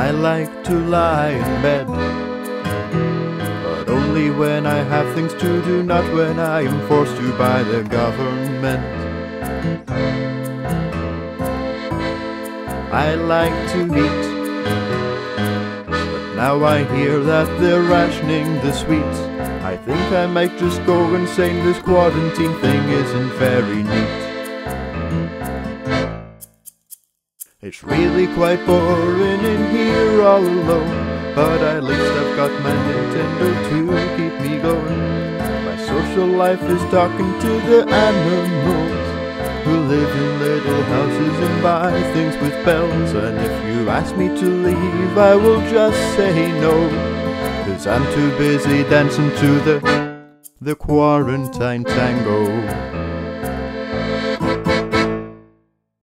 I like to lie in bed, but only when I have things to do, not when I am forced to by the government. I like to eat, but now I hear that they're rationing the sweets. I think I might just go insane, this quarantine thing isn't very neat. It's really quite boring in here all alone, but at least I've got my Nintendo to keep me going. My social life is talking to the animals who live in little houses and buy things with bells. And if you ask me to leave, I will just say no, 'cause I'm too busy dancing to the quarantine tango.